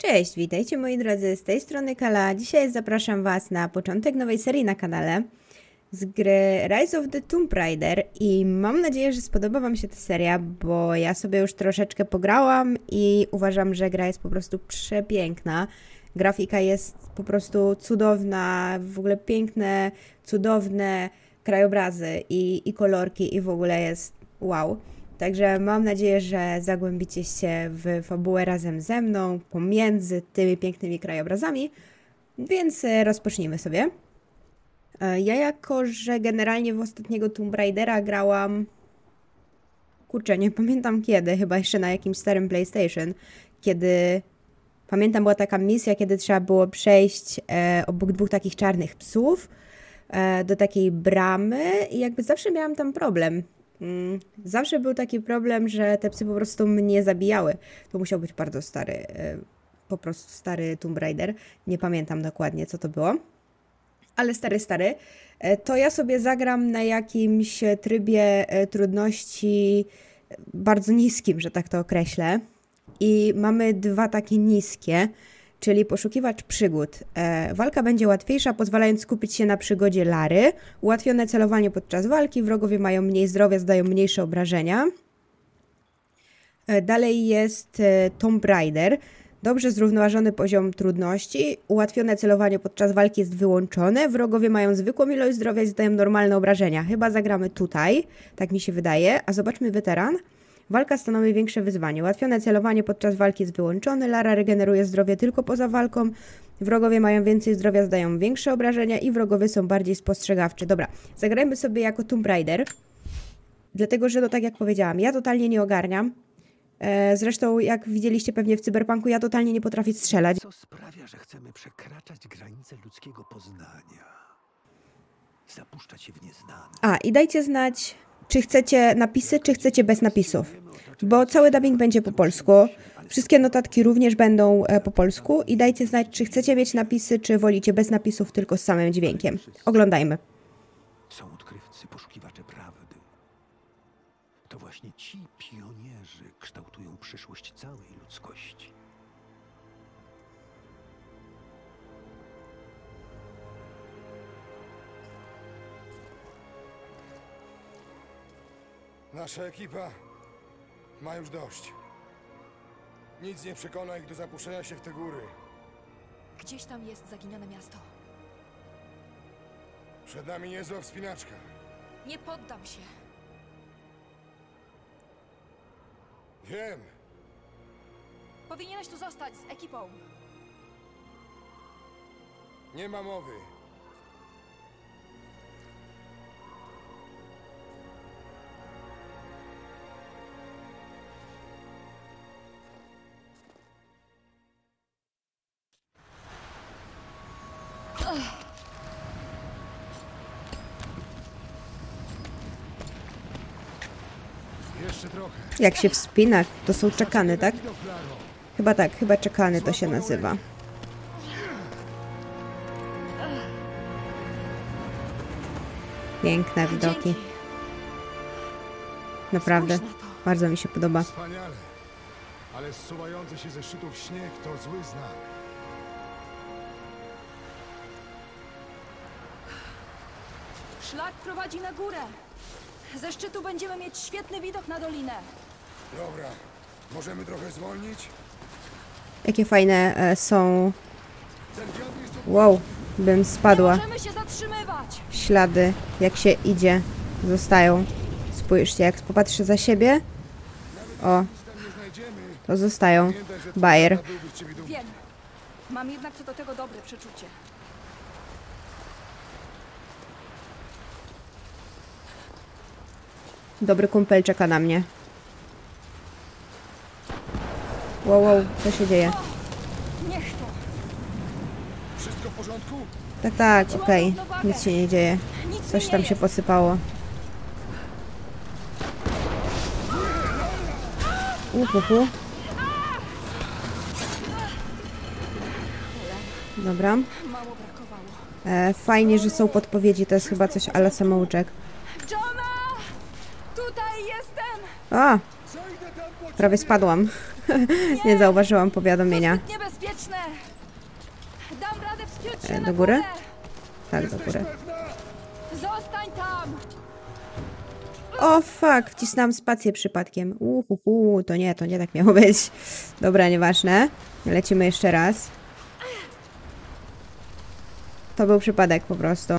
Cześć, witajcie moi drodzy, z tej strony Kala. Dzisiaj zapraszam Was na początek nowej serii na kanale z gry Rise of the Tomb Raider i mam nadzieję, że spodoba Wam się ta seria, bo ja sobie już troszeczkę pograłam i uważam, że gra jest po prostu przepiękna. Grafika jest po prostu cudowna, w ogóle piękne, cudowne krajobrazy i kolorki i w ogóle jest wow. Także mam nadzieję, że zagłębicie się w fabułę razem ze mną, pomiędzy tymi pięknymi krajobrazami, więc rozpocznijmy sobie. Ja jako, że generalnie w ostatniego Tomb Raidera grałam... Kurczę, nie pamiętam kiedy, chyba jeszcze na jakimś starym PlayStation, kiedy... Pamiętam, była taka misja, kiedy trzeba było przejść obok dwóch takich czarnych psów do takiej bramy i jakby zawsze miałam tam problem. Zawsze był taki problem, że te psy po prostu mnie zabijały. To musiał być bardzo stary, po prostu stary Tomb Raider. Nie pamiętam dokładnie, co to było. Ale stary. To ja sobie zagram na jakimś trybie trudności bardzo niskim, że tak to określę. I mamy dwa takie niskie, czyli poszukiwacz przygód. Walka będzie łatwiejsza, pozwalając skupić się na przygodzie Lary. Ułatwione celowanie podczas walki. Wrogowie mają mniej zdrowia, zdają mniejsze obrażenia. Dalej jest Tomb Raider. Dobrze zrównoważony poziom trudności. Ułatwione celowanie podczas walki jest wyłączone. Wrogowie mają zwykłą ilość zdrowia i zdają normalne obrażenia. Chyba zagramy tutaj, tak mi się wydaje. A zobaczmy weteran. Walka stanowi większe wyzwanie. Ułatwione celowanie podczas walki jest wyłączone. Lara regeneruje zdrowie tylko poza walką. Wrogowie mają więcej zdrowia, zdają większe obrażenia i wrogowie są bardziej spostrzegawczy. Dobra, zagrajmy sobie jako Tomb Raider. Dlatego, że no tak jak powiedziałam, ja totalnie nie ogarniam. Zresztą, jak widzieliście pewnie w Cyberpunku, ja totalnie nie potrafię strzelać. Co sprawia, że chcemy przekraczać granice ludzkiego poznania? Zapuszczać się w nieznane. I dajcie znać, czy chcecie napisy, czy chcecie bez napisów. Bo cały dubbing będzie po polsku. Wszystkie notatki również będą po polsku. I dajcie znać, czy chcecie mieć napisy, czy wolicie bez napisów, tylko z samym dźwiękiem. Oglądajmy. Są odkrywcy, poszukiwacze prawdy. To właśnie ci pionierzy kształtują przyszłość całej ludzkości. Nasza ekipa ma już dość. Nic nie przekona ich do zapuszczenia się w te góry. Gdzieś tam jest zaginione miasto. Przed nami niezła wspinaczka. Nie poddam się. Wiem. Powinieneś tu zostać z ekipą. Nie ma mowy. Jeszcze trochę. Jak się wspina, to są czekany, tak? Chyba tak, chyba czekany to się nazywa. Piękne widoki. Naprawdę, bardzo mi się podoba. Wspaniale. Ale zsuwający się ze szczytów śnieg to zły znak. Szlak prowadzi na górę. Ze szczytu będziemy mieć świetny widok na dolinę. Dobra. Możemy trochę zwolnić? Jakie fajne są... Ten wiatr jest Wow, bym spadła. Możemy się zatrzymywać. Ślady, jak się idzie, zostają. Spójrzcie, jak popatrzę za siebie, o, tam nie znajdziemy. to zostają. Pamiętaj, że Bajer. byłby z ciebie dumny. Wiem. Mam jednak co do tego dobre przeczucie. Dobry kumpel czeka na mnie. Wow, co się dzieje? Niech to. Wszystko w porządku? Tak, okej. Nic się nie dzieje. Nic mi Coś nie tam się jest. posypało. Uhuhu. Dobra. Mało brakowało. Fajnie, że są podpowiedzi. To jest chyba coś a la samouczek. Johna! Tutaj jestem! A, Prawie spadłam. Nie zauważyłam powiadomienia. Zbyt niebezpieczne! Dam radę wspiąć się na Do góry? górę! Tak, do góry. Zostań tam! O, fuck, wcisnęłam spację przypadkiem. To nie tak miało być. Dobra, nieważne. Lecimy jeszcze raz. To był przypadek po prostu.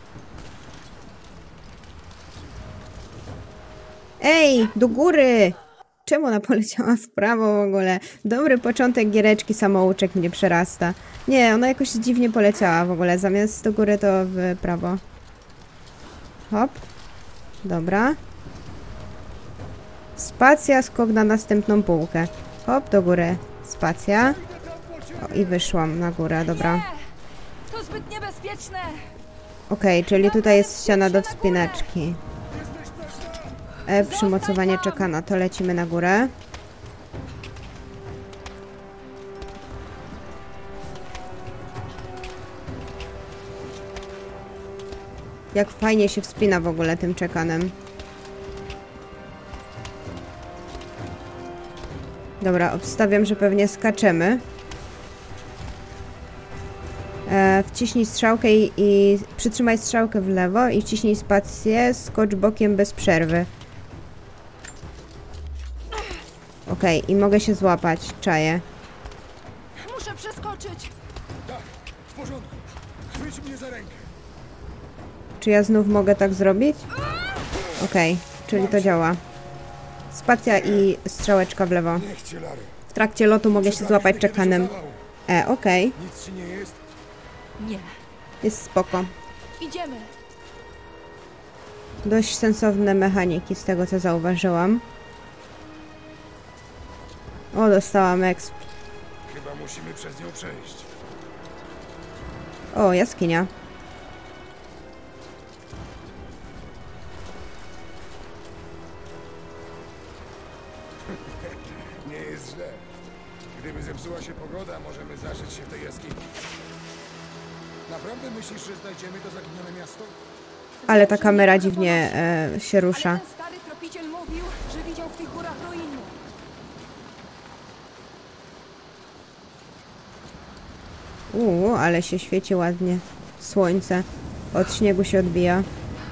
Ej, do góry! Czemu ona poleciała w prawo w ogóle? Dobry początek giereczki, samouczek mnie przerasta. Nie, ona jakoś dziwnie poleciała w ogóle. Zamiast do góry to w prawo. Hop. Dobra. Spacja, skok na następną półkę. Hop, do góry. Spacja. O, i wyszłam na górę, dobra. Nie! To zbyt niebezpieczne! Okej, czyli tutaj jest ściana do wspinaczki. Przymocowanie czeka na to. Lecimy na górę. Jak fajnie się wspina w ogóle tym czekanem. Dobra, obstawiam, że pewnie skaczemy. Wciśnij strzałkę i przytrzymaj strzałkę w lewo i wciśnij spację, skocz bokiem bez przerwy. Okej, i mogę się złapać, czaję. Muszę przeskoczyć! Tak, w porządku. Chwyć mnie za rękę. Czy ja znów mogę tak zrobić? Okej, czyli to działa. Spacja i strzałeczka w lewo. Niech cię, Larry. W trakcie lotu mogę się złapać czekanem. Okej. Nic ci nie jest? Nie. Jest spoko. Idziemy! Dość sensowne mechaniki z tego, co zauważyłam. O, dostałam exp. Chyba musimy przez nią przejść. O, jaskinia. Nie jest źle. Gdyby zepsuła się pogoda, możemy zaszyć się w tej jaskini. Naprawdę myślisz, że znajdziemy to zaginione miasto? Ale ta kamera dziwnie się Ale rusza. ten stary tropiciel mówił, że widział w tych górach ruiny. Ale się świeci ładnie. Słońce. Od śniegu się odbija.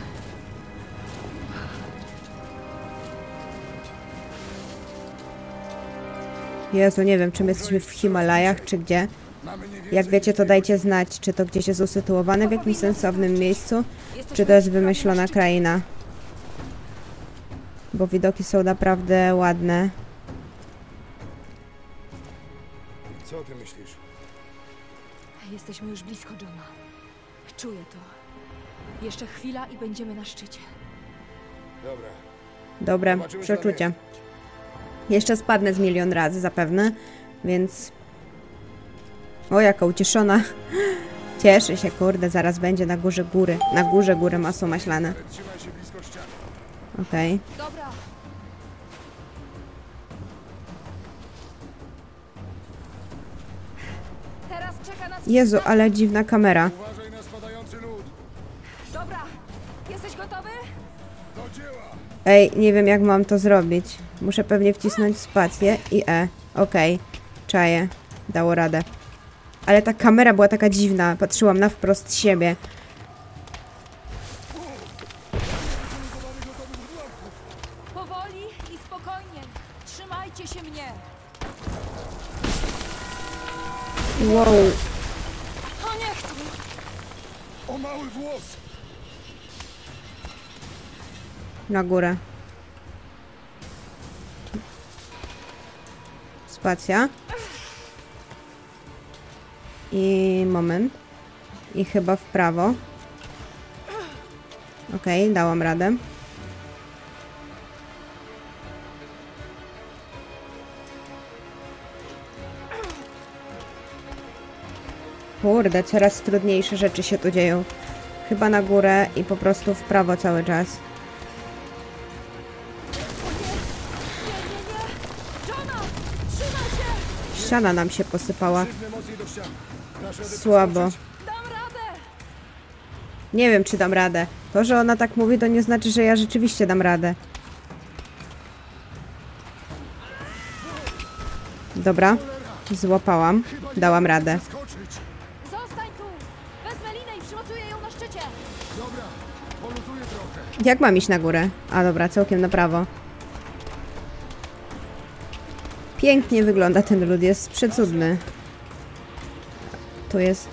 Jezu, nie wiem, czy my jesteśmy w Himalajach, czy gdzie. Mamy nie Jak więcej wiecie, niż to dwie dajcie znać, czy to gdzieś jest usytuowane w jakimś sensownym miejscu, czy to jest wymyślona kraina. Bo widoki są naprawdę ładne. Co ty myślisz? Jesteśmy już blisko Johna. Czuję to. Jeszcze chwila i będziemy na szczycie. Dobra. Dobre Zobaczymy, co tam przeczucie. jest. Jeszcze spadnę z milion razy zapewne, więc... O, jaka ucieszona. Cieszę się, kurde, zaraz będzie na górze góry. Na górze góry masło maślane. Trzymaj się blisko ściany. Okej. Dobra. Teraz czeka nas... Jezu, ale dziwna kamera. Uważaj na spadający lód. Dobra. Jesteś gotowy? Do dzieła! Ej, nie wiem jak mam to zrobić. Muszę pewnie wcisnąć spację i E. Okej. Czaję. Dało radę. Ale ta kamera była taka dziwna. Patrzyłam na wprost siebie. Powoli i spokojnie. Trzymajcie się mnie. Wow. O niech tu. O mały włos! Na górę. Spacja. I moment. I chyba w prawo. Okej, dałam radę. Kurde, coraz trudniejsze rzeczy się tu dzieją. Chyba na górę i po prostu w prawo cały czas. Johna! Trzymaj się! Ściana nam się posypała. Szybny mocniej do ściany. Dasz radę Słabo. przeskoczyć? Dam radę! Nie wiem, czy dam radę. To, że ona tak mówi, to nie znaczy, że ja rzeczywiście dam radę. Dobra, złapałam. Dałam radę. Skoczyć! Zostań tu! Wezmę linę i przymocuję ją na szczycie! Dobra, poluzuję trochę. Jak mam iść na górę? A dobra, całkiem na prawo. Pięknie wygląda ten lód, jest przecudny. Tu jest...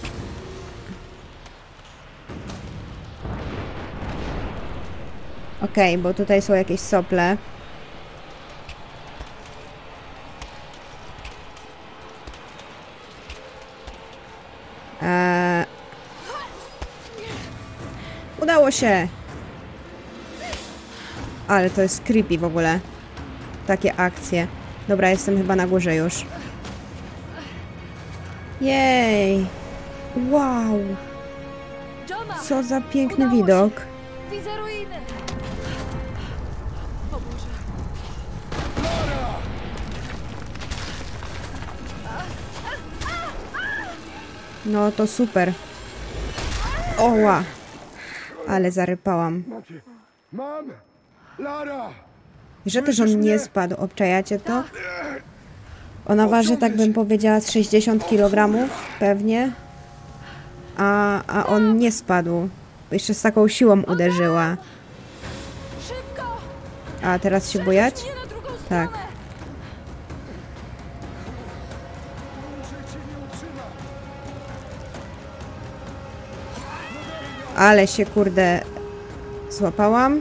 Okej, bo tutaj są jakieś sople. Udało się! Ale to jest creepy w ogóle. Takie akcje. Dobra, jestem chyba na górze już. Jej! Wow! Johna! Co za piękny Udało się. widok. Widzę ruiny! O Boże! No to super. Oła! Ale zarypałam. Mam! Lara! Że też on nie spadł, obczajacie to? Ona waży, tak bym powiedziała, z 60 kg pewnie. A on nie spadł. Jeszcze z taką siłą uderzyła. Szybko! A teraz się bujać? Przerzuć mnie na drugą Tak. stronę! Ale się kurde złapałam.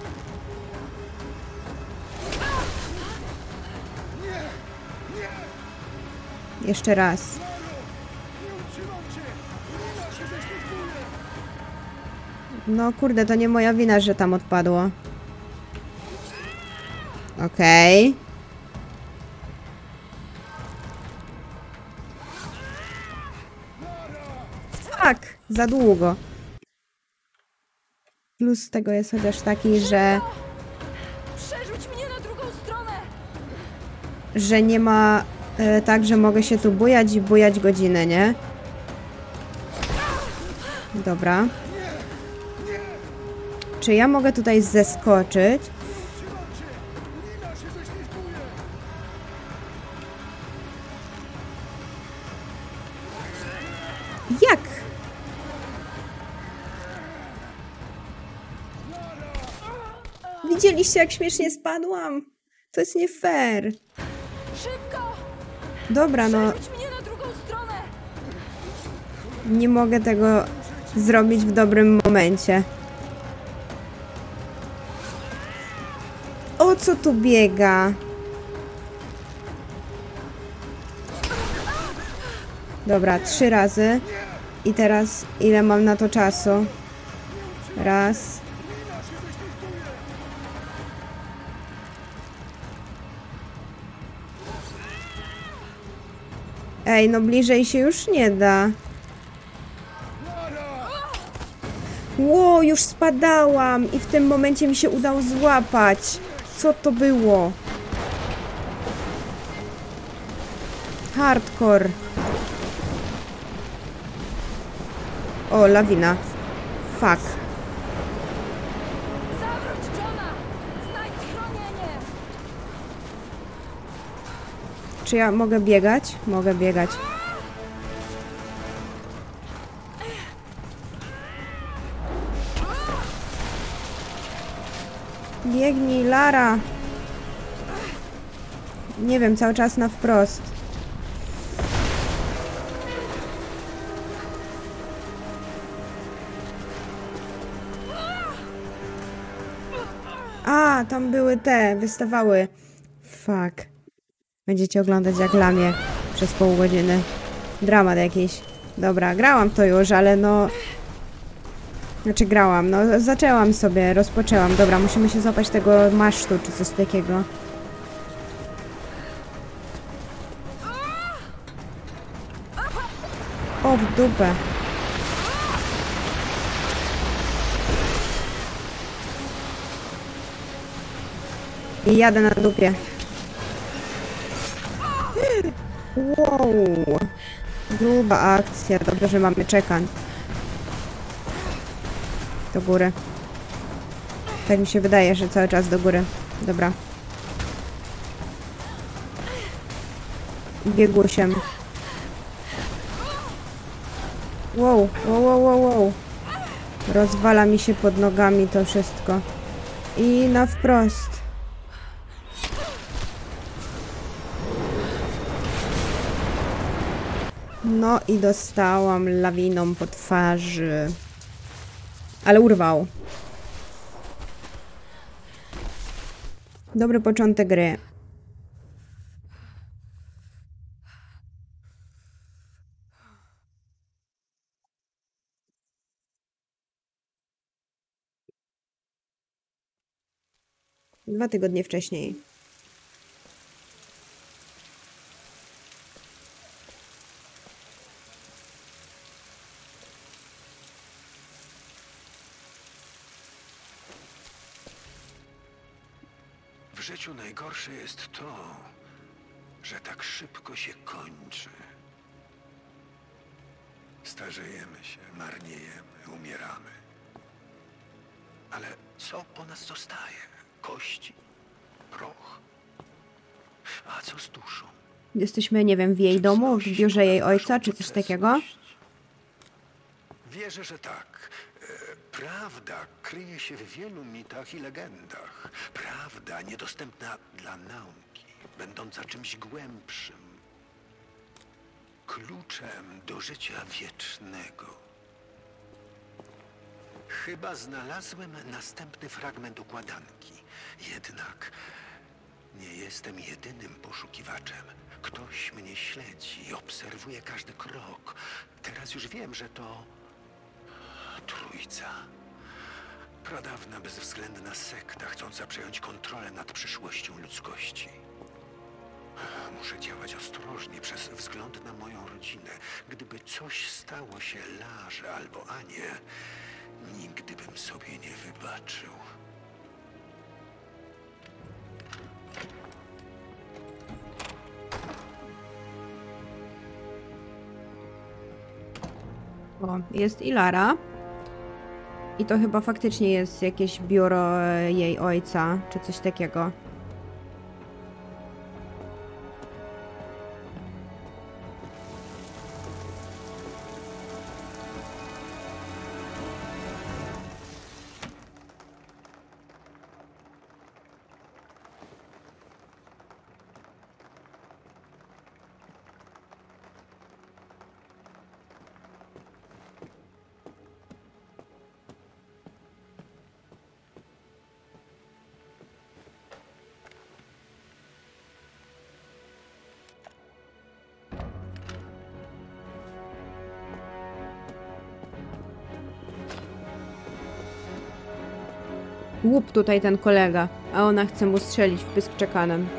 Jeszcze raz. No kurde, to nie moja wina, że tam odpadło. Okej. Tak, za długo. Plus tego jest chociaż taki, Przerzuć mnie na drugą stronę! że nie ma tak, że mogę się tu bujać i bujać godzinę, nie? Dobra. Czy ja mogę tutaj zeskoczyć? Jak? Widzieliście, jak śmiesznie spadłam? To jest nie fair. Szybko! Dobra, no Przerzuć mnie na drugą stronę! nie mogę tego zrobić w dobrym momencie. O co tu biega? Dobra, 3 razy. I teraz ile mam na to czasu? Raz. Ej, no bliżej się już nie da. Ło, już spadałam i w tym momencie mi się udało złapać. Co to było? Hardcore. O, lawina. Fuck. Zawróć Johna! Znajdź schronienie! Czy ja mogę biegać? Mogę biegać. Biegnij, Lara! Nie wiem, cały czas na wprost. A, tam były te, wystawały. Fuck. Będziecie oglądać jak lamię przez pół godziny. Dramat jakiś. Dobra, grałam to już, ale no... Znaczy grałam, no zaczęłam sobie, rozpoczęłam. Dobra, musimy się złapać tego masztu, czy coś takiego. O, w dupę. I jadę na dupie. Wow. Gruba akcja. Dobrze, że mamy czekan. Do góry. Tak mi się wydaje, że cały czas do góry. Dobra. biegusiem. Wow, wow, wow, wow, wow. Rozwala mi się pod nogami to wszystko. I na wprost. No i dostałam lawiną po twarzy. Ale urwał. Dobry początek gry. Dwa tygodnie wcześniej. W życiu najgorsze jest to, że tak szybko się kończy. Starzejemy się, marniejemy, umieramy. Ale co po nas zostaje? Kości? Proch? A co z duszą? Jesteśmy, nie wiem, w jej domu, w biurze jej ojca, czy coś takiego? Wierzę, że tak. Prawda kryje się w wielu mitach i legendach. Prawda niedostępna dla nauki, będąca czymś głębszym. Kluczem do życia wiecznego. Chyba znalazłem następny fragment układanki. Jednak nie jestem jedynym poszukiwaczem. Ktoś mnie śledzi, obserwuje każdy krok. Teraz już wiem, że to Trójca. Pradawna, bezwzględna sekta, chcąca przejąć kontrolę nad przyszłością ludzkości. Muszę działać ostrożnie przez wzgląd na moją rodzinę. Gdyby coś stało się Larze albo Anie, nigdy bym sobie nie wybaczył. O, jest Ilara. I to chyba faktycznie jest jakieś biuro jej ojca, czy coś takiego. Łup tutaj ten kolega, a ona chce mu strzelić w pysk czekanem.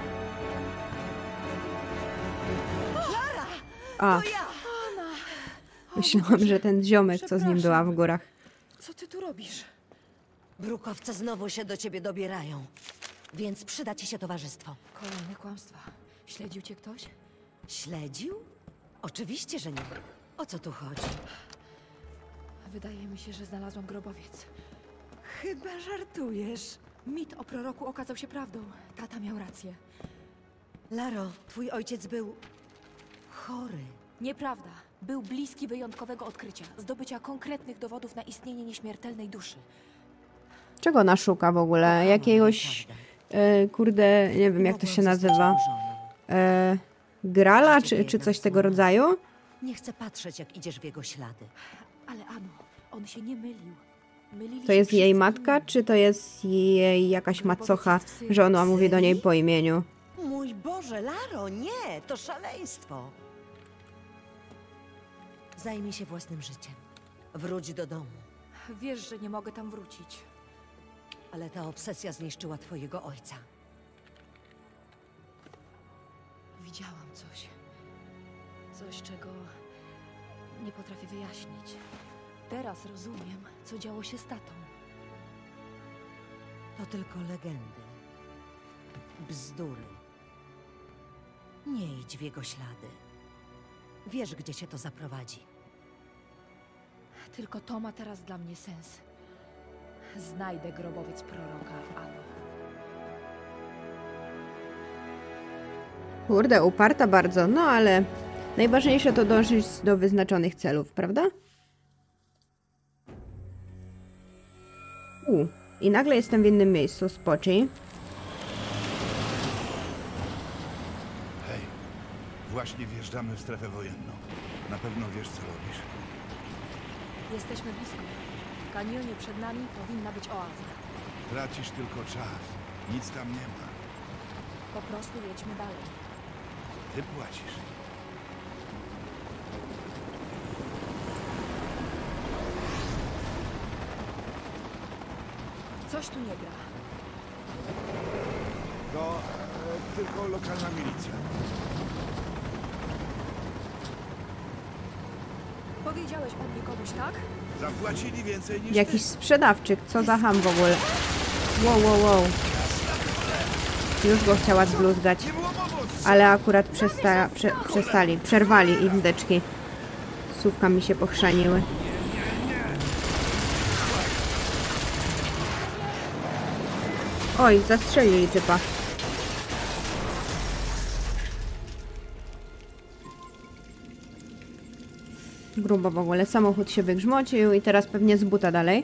A. Myślałam, że ten ziomek, co z nim była w górach. Co ty tu robisz? Brukowce znowu się do ciebie dobierają, więc przyda ci się towarzystwo. Kolejne kłamstwa. Śledził cię ktoś? Śledził? Oczywiście, że nie. O co tu chodzi? Wydaje mi się, że znalazłam grobowiec. Chyba żartujesz. Mit o proroku okazał się prawdą. Tata miał rację. Laro, twój ojciec był chory. Nieprawda. Był bliski wyjątkowego odkrycia. Zdobycia konkretnych dowodów na istnienie nieśmiertelnej duszy. Czego ona szuka w ogóle? Kochała Jakiegoś... naprawdę. kurde, nie wiem jak to się Mogłem zostać nazywa. jego żoną. Grala, Ciebie czy jednak coś tego słucham. rodzaju? Nie chcę patrzeć, jak idziesz w jego ślady. Ale Ano, on się nie mylił. Mylili To się jest jej wszyscy matka, inni. czy to jest jej jakaś macocha, że ona mówi do niej po imieniu? Mój Boże, Laro, nie! To szaleństwo! Zajmij się własnym życiem. Wróć do domu. Wiesz, że nie mogę tam wrócić. Ale ta obsesja zniszczyła twojego ojca. Widziałam coś. Coś, czego nie potrafię wyjaśnić. Teraz rozumiem, co działo się z tatą. To tylko legendy. Bzdury. Nie idź w jego ślady. Wiesz, gdzie cię to zaprowadzi. Tylko to ma teraz dla mnie sens. Znajdę grobowiec proroka Ano. Kurde, uparta bardzo, no ale najważniejsze to dążyć do wyznaczonych celów, prawda? I nagle jestem w innym miejscu, spoczy. Hej, właśnie wjeżdżamy w strefę wojenną. Na pewno wiesz, co robisz. Jesteśmy blisko. W kanionie przed nami powinna być oaza. Tracisz tylko czas. Nic tam nie ma. Po prostu jedźmy dalej. Ty płacisz. Coś tu nie gra. To tylko lokalna milicja. Powiedziałeś o mnie komuś, tak? Zapłacili więcej niż Jakiś ty. sprzedawczyk, co za ham w ogóle. Wow. Już go chciała zbluzgać. Nie było mowy! Ale akurat przerwali ich zdeczki. Słówka mi się pochrzaniły. Oj, zastrzelili typa. Grubo w ogóle. Samochód się wygrzmocił i teraz pewnie z buta dalej.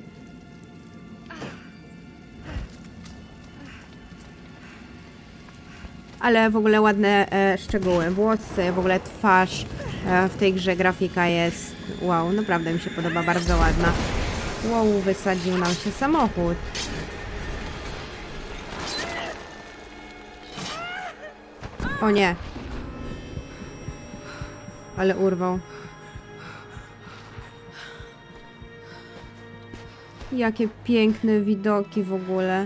Ale w ogóle ładne szczegóły. Włosy, w ogóle twarz. W tej grze grafika jest... Wow, naprawdę mi się podoba. Bardzo ładna. Wow, wysadził nam się samochód. O nie. Ale urwał. Jakie piękne widoki w ogóle.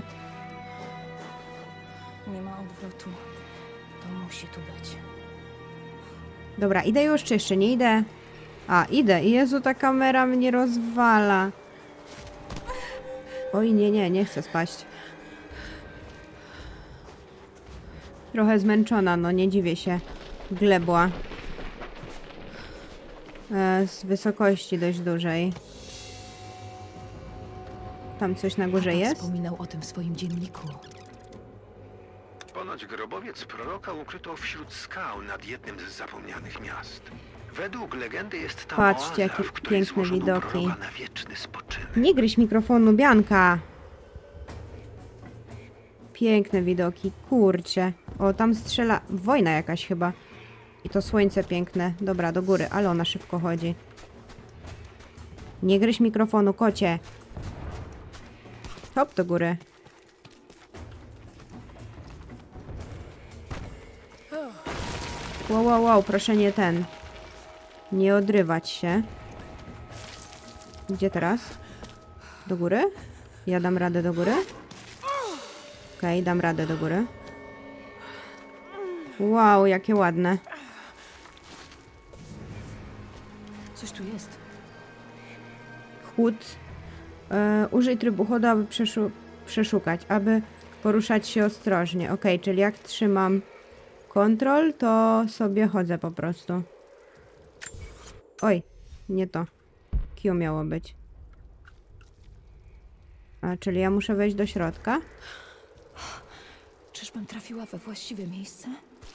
Nie ma odwrotu. To musi tu być. Dobra, idę już, czy jeszcze nie idę? A, idę. Jezu, ta kamera mnie rozwala. Oj, nie chcę spaść. Trochę zmęczona, no nie dziwię się. Glebła. Z wysokości dość dużej. Tam coś na górze Papa jest? wspominał o tym w swoim dzienniku. Ponoć grobowiec proroka ukryto wśród skał nad jednym z zapomnianych miast. Według legendy jest tam Patrzcie, oaza, jakie w której piękne złożono widoki. proroka na wieczny spoczynek. Nie gryź mikrofonu, Bianka! Piękne widoki, kurcie. O, tam strzela wojna jakaś chyba. I to słońce piękne. Dobra, do góry, ale ona szybko chodzi. Nie gryź mikrofonu, kocie. Hop, do góry. Wow, proszę nie ten. Nie odrywać się. Gdzie teraz? Do góry? Ja dam radę do góry? Okej, dam radę do góry. Wow, jakie ładne. Coś tu jest. Chód. Użyj trybu chodu, aby przeszukać, aby poruszać się ostrożnie. Okej, czyli jak trzymam kontrol, to sobie chodzę po prostu. Oj, nie to. Q miało być. A, czyli ja muszę wejść do środka? Czyżbym trafiła we właściwe miejsce?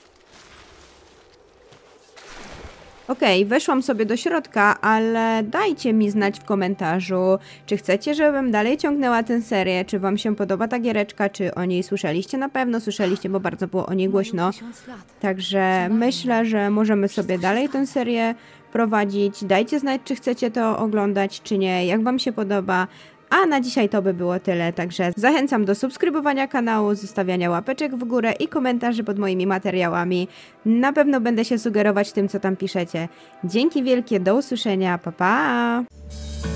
Okej, weszłam sobie do środka, ale dajcie mi znać w komentarzu, czy chcecie, żebym dalej ciągnęła tę serię, czy wam się podoba ta giereczka, czy o niej słyszeliście? Na pewno słyszeliście, bo bardzo było o niej głośno. Mają 1000 lat. Także myślę, że możemy sobie dalej tę serię prowadzić. Dajcie znać, czy chcecie to oglądać, czy nie, jak wam się podoba. A na dzisiaj to by było tyle, także zachęcam do subskrybowania kanału, zostawiania łapeczek w górę i komentarzy pod moimi materiałami. Na pewno będę się sugerować tym, co tam piszecie. Dzięki wielkie, do usłyszenia, pa pa!